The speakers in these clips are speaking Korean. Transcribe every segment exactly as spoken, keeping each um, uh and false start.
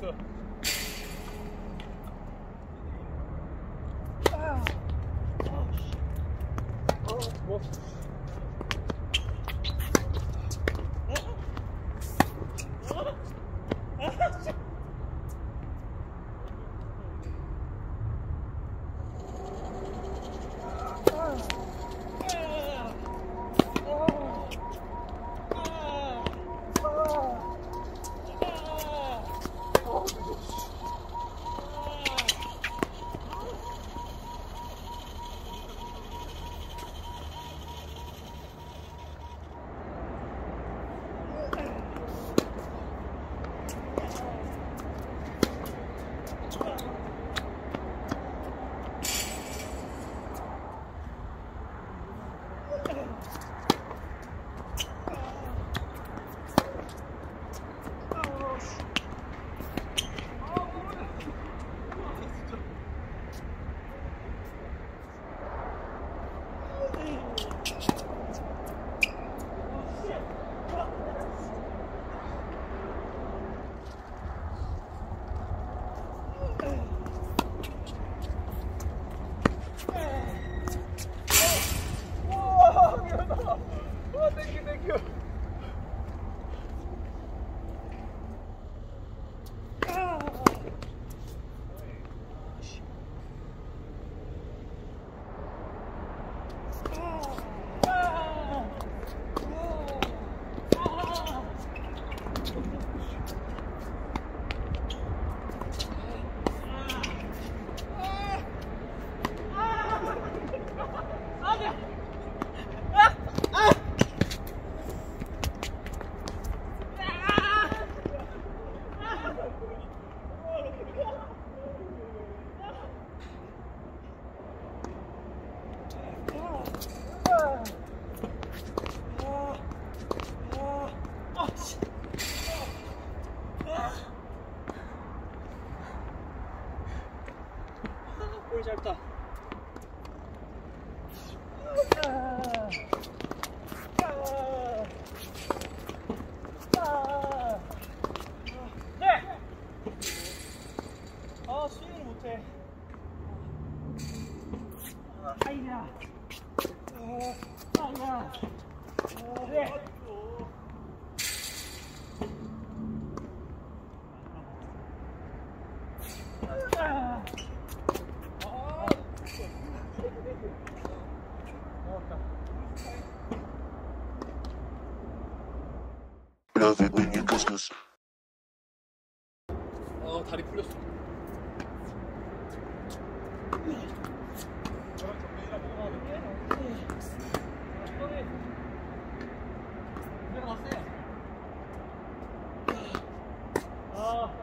나이스. 아. 어, 뭐. 볼이 짧다. 네. 아, 스윙을 못해. 아이야. 아이야. 네. 어, 다리 풀렸어. 내려갔어요. 아.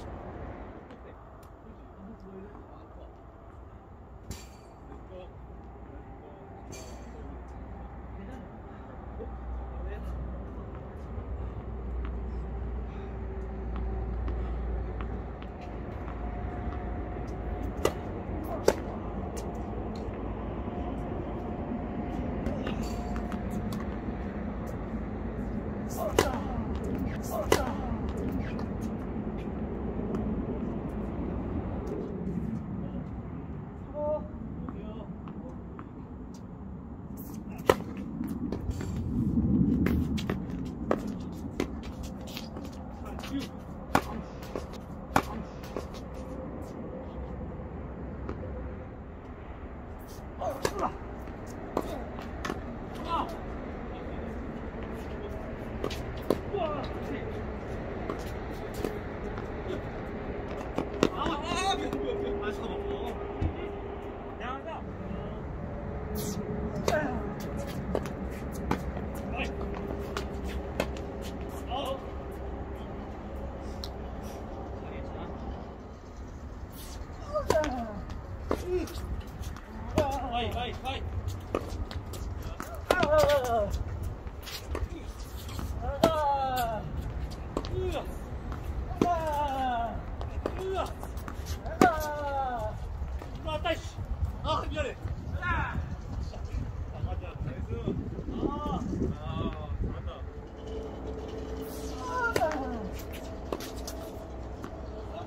아, 미안해. 아, 맞아. 나이스. 아, 아, 잘한다.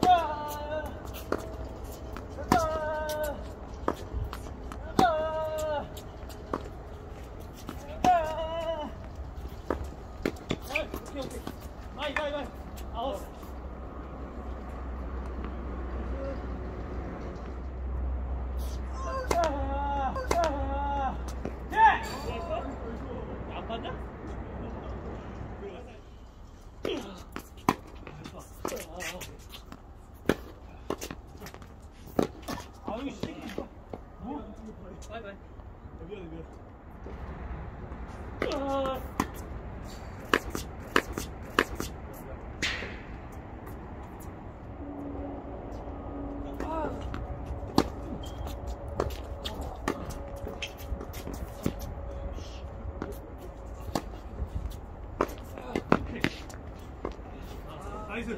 아 이거 씨. 뭐? 바이 바이. 미안해 미안해. 아. 나이스.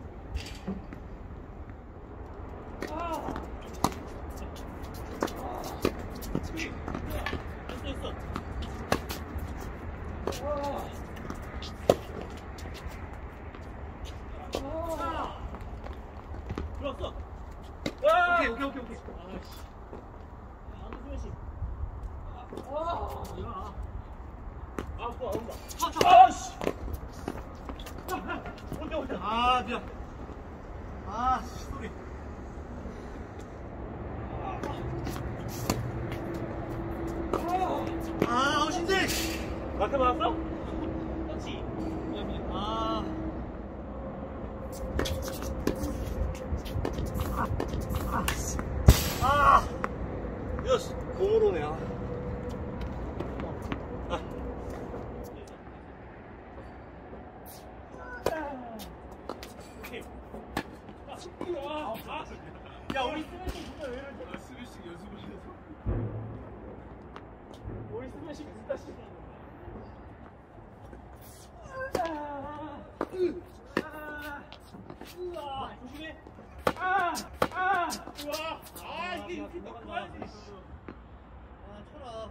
들었어. 오케이 오케이 오케이 오케이. 아씨. 안수현 씨. 아, 일어나. 아, 또 온다. 아씨. 온다 온다. 아, 미안. 아, 소리. 아, 아웃인데. 마크 맞았어? 그렇지. 아. 아, 아, 여스, 고로네. 아, 아. 오케이. 아, 아, 야, 우리 스매싱 진짜 왜 이러지? 아, 스매싱 연습을 해서. 우리 스매싱 진짜 싫어. 우와, 조심해. 아, 아, 우와, 아, 이게 이렇게 넣고 와야지. 아, 쳐라.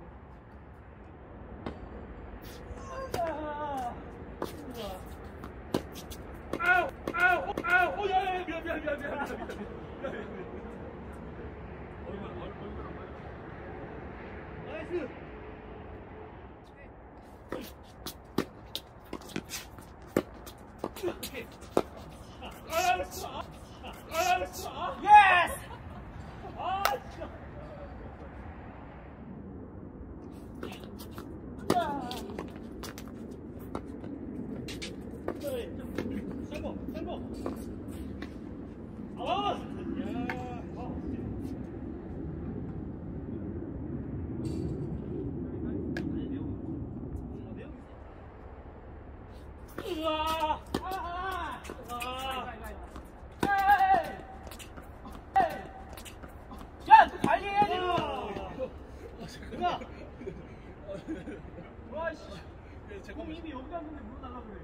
아, 우와. 아우, 아우, 아우, 오, 야, 야, 미안, 미안, 미안, 미안, 미안, 미안, 미안, 미안. 얼굴 얼굴 안 봐요. 나이스. 오케이. 알았어. 알았어. 예스. 아, 진짜. 야. 그래. 성공. 성공. 아. 야. 우와! 아하! 아! 에이! 에이! 야, 너 관리해야지! 야! 와, 씨! 공 이미 여기 갔는데 물어 달라고 그래.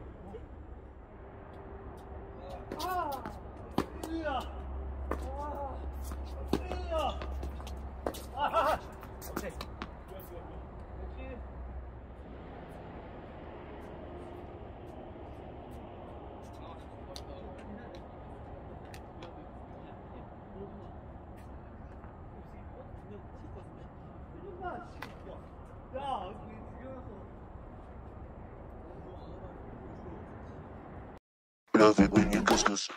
아! 으아! 아! 으아! 아하! 오케이. 오케이. 야, Love it when you kiss this.